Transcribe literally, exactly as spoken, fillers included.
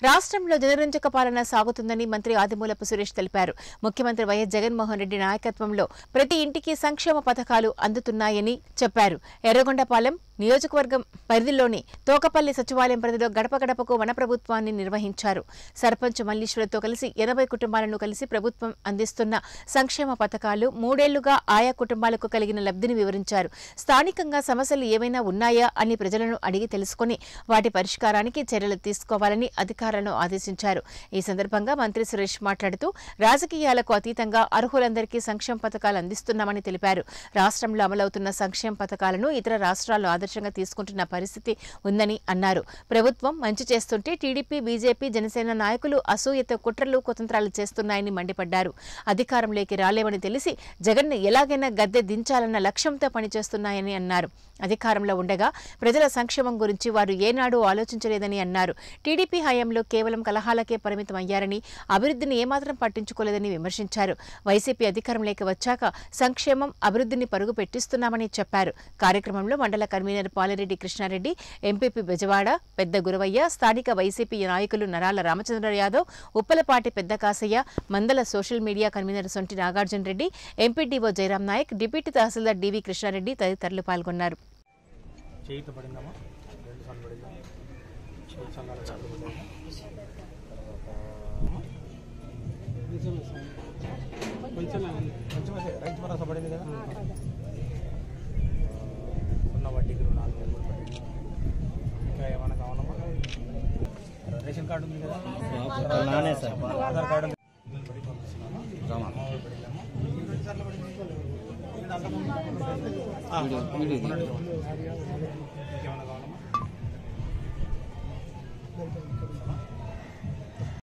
రాష్ట్రంలో జనరంజక పాలన సాగుతుందని మంత్రి ఆదిమూలపు సురేష్ తెలిపారు. ముఖ్యమంత్రి వైఎస్ జగన్మోహన్ రెడ్డి నాయకత్వంలో ప్రతి ఇంటికి సంక్షేమ పథకాలు అందుతున్నాయని చెప్పారు. ఎర్రగొండపాలెం నియోజకవర్గం పరిధిలోని తోకపల్లి సచివాలయం పరిధిలో గడప గడపకు వన ప్రభుత్వాన్ని నిర్వహించారు. సర్పంచ్ మల్లీశ్వరతో కలిసి ఎనభై కుటుంబాలను కలిసి ప్రభుత్వం అందిస్తున్న సంక్షేమ పథకాలు మూడేళ్లుగా ఆయా కుటుంబాలకు కలిగిన లబ్ధిని వివరించారు. స్థానికంగా సమస్యలు ఏమైనా ఉన్నాయా అని ప్రజలను అడిగి తెలుసుకుని వాటి పరిష్కారానికి చర్యలు తీసుకోవాలని అధికారులను ఆదేశించారు. ఈ సందర్భంగా మంత్రి సురేష్ మాట్లాడుతూ రాజకీయాలకు అతీతంగా అర్హులందరికీ సంక్షేమ పథకాలు అందిస్తున్నామని తెలిపారు. రాష్ట్రంలో అమలవుతున్న సంక్షేమ పథకాలను ఇతర రాష్ట్రాల్లో ఆదర్శంగా తీసుకుంటున్న పరిస్థితి ఉందని అన్నారు. ప్రభుత్వం మంచి చేస్తుంటే టీడీపీ, బీజేపీ, జనసేన నాయకులు అసూయతో కుట్రలు కుతంత్రాలు చేస్తున్నాయని మండిపడ్డారు. అధికారంలోకి రాలేమని తెలిసి జగన్ను ఎలాగైనా గద్దె దించాలన్న లక్ష్యంతో పనిచేస్తున్నాయని అన్నారు. అధికారంలో ఉండగా ప్రజల సంక్షేమం గురించి వారు ఏనాడూ ఆలోచించలేదని అన్నారు. టీడీపీ హయాంలో కేవలం కలహాలకే పరిమితం అయ్యారని, అభివృద్ధిని ఏమాత్రం పట్టించుకోలేదని విమర్శించారు. వైసీపీ అధికారంలోకి వచ్చాక సంక్షేమం, అభివృద్ధిని పరుగు పెట్టిస్తున్నామని చెప్పారు. కార్యక్రమంలో మండల కన్వీనర్ పాలిరెడ్డి కృష్ణారెడ్డి, ఎంపీపీ బెజవాడ పెద్ద గురవయ్య, స్థానిక వైసీపీ నాయకులు నరాల రామచంద్ర యాదవ్, ఉప్పలపాటి పెద్ద కాసయ్య, మందల social media convener Sonti Nagarjuna Reddy, MPDO Jayaram Nayak, deputy tahsildar DV Krishnareddy తదితరులు పాల్గొన్నారు. వడ్డీకి నాలుగు వేలు పడింది. ఇంకా ఏమైనా కావాలమ్మా? రేషన్ కార్డు ఉంది కదా, ఆధార్ కార్డు ఇంకేమైనా